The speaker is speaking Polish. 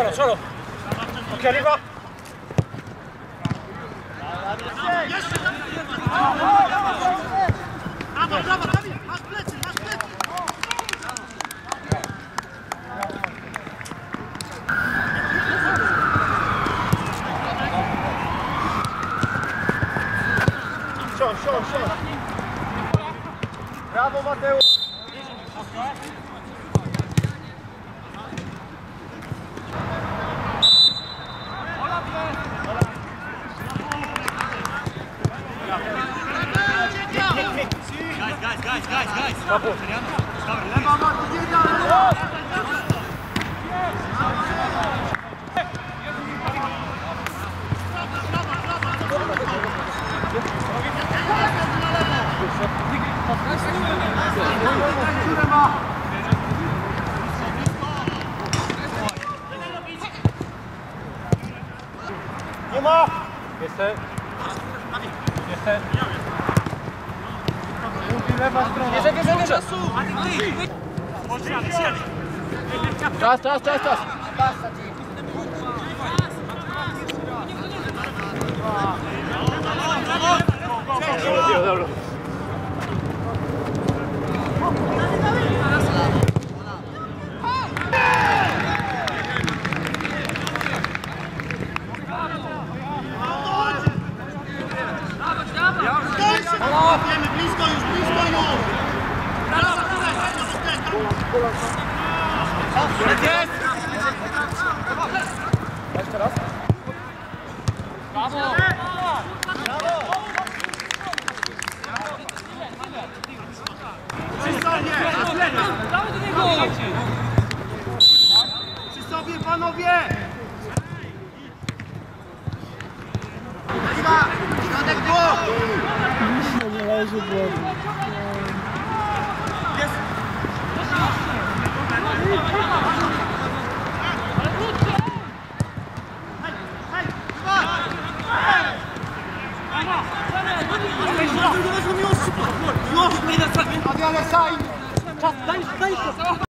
Solo. Ok, arriva. Brawo, brawo, Dawid, masz plecy, masz plecy. Siądź. Brawo, Mateusz. Guys. Nie ma! Jestem. Lewa strona. Bierze. Czas. Dobra. Wiemy, blisko już! Jest! Jeszcze raz. Brawo! Przy sobie, panowie! Środek dwóch! Nie leży głowy. Czas, daj!